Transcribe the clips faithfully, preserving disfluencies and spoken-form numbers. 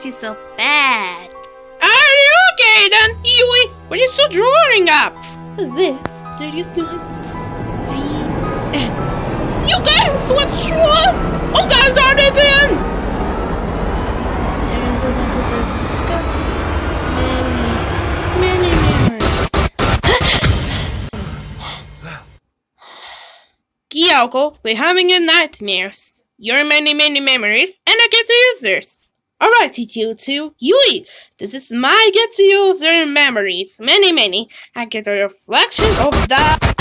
hurt you so bad. Are you okay then, Yui? What are you still drawing up? This, there is not the end. You guys swept straw? Oh God, are they then? There is a lot to discuss. Many, many memories. Kyoko, we're having a nightmares. Your many, many memories, and I get to users. Alright, you two. Yui, this is my get to user memories. Many, many. I get a reflection of the.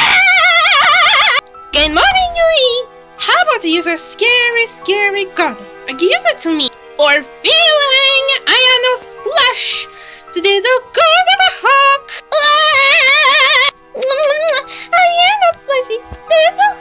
Good morning, Yui. How about the user scary, scary garden? Give it to me. Or feeling I am no splash. Today's a god of a hawk. I am not splashy. There's a